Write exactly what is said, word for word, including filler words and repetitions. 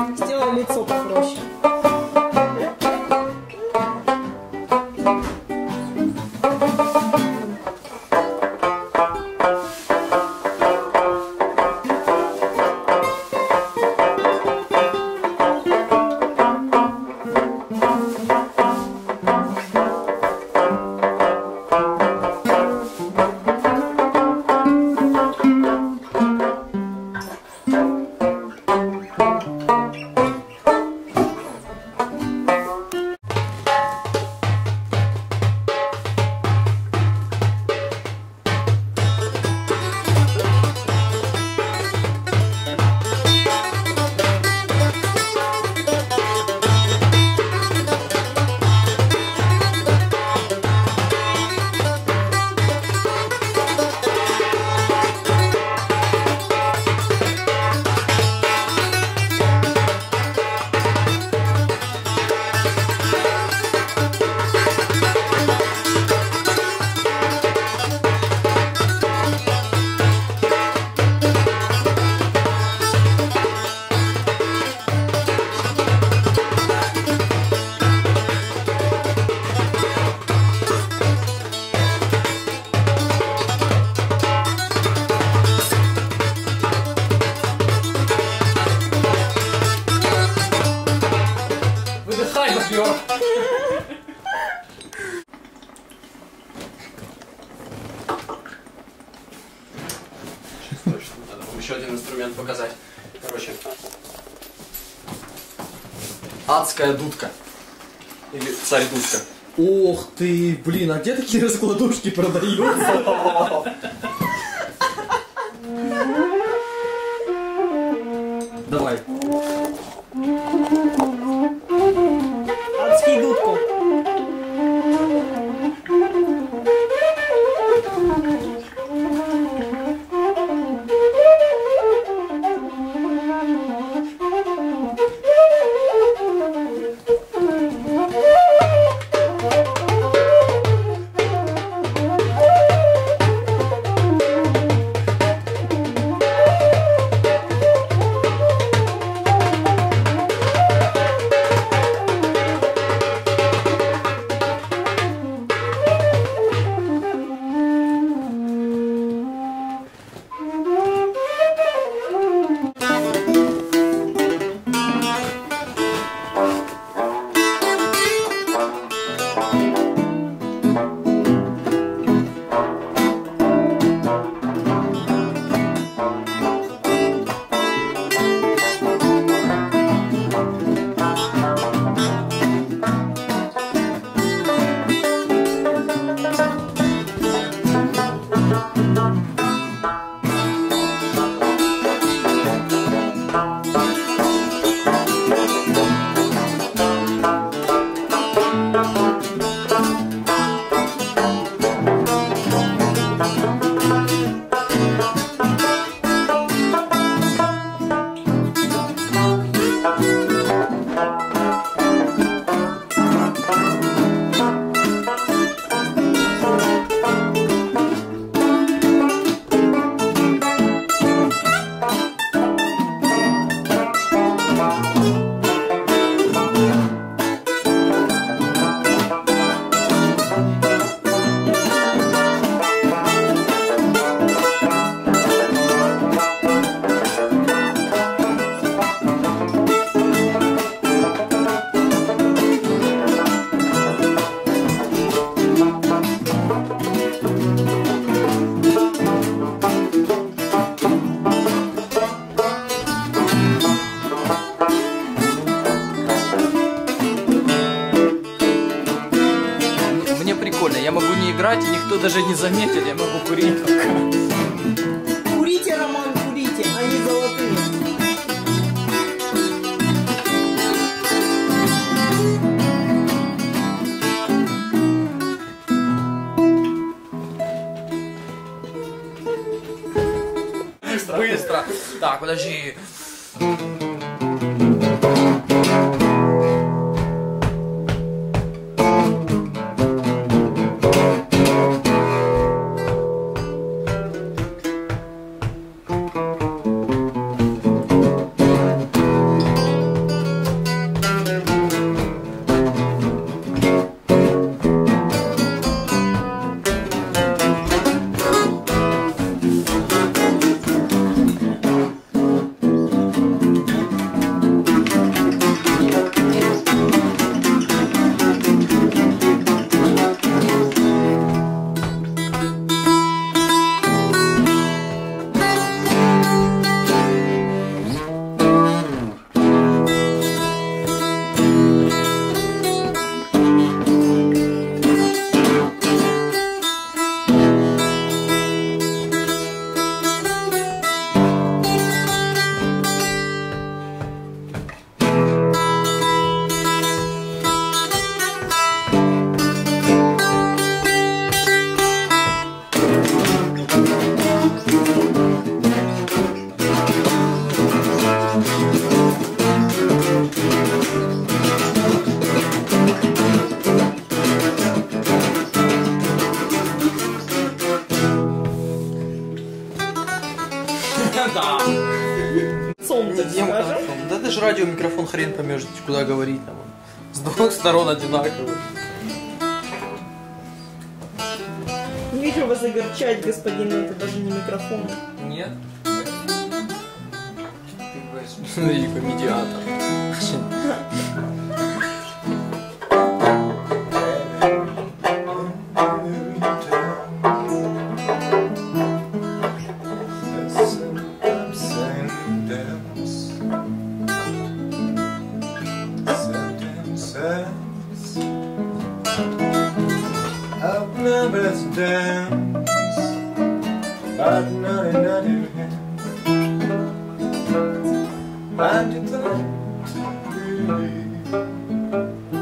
Сделай лицо попроще. Надо вам еще один инструмент показать. Короче. Адская дудка. Или царь дудка. Ох ты, блин, а где такие раскладушки продаются? Давай. Адский дудку. Я могу не играть, и никто даже не заметит, я могу курить пока. Курите, Роман, курите, они золотые. Быстро, быстро. Так, подожди. радио микрофон хрен поймешь, куда говорить там. С двух сторон одинаково. Не хочу вас огорчать, господин, но это даже не микрофон. Нет. Ты И комедиатор. Numbers dance, but not another hand. And you thought really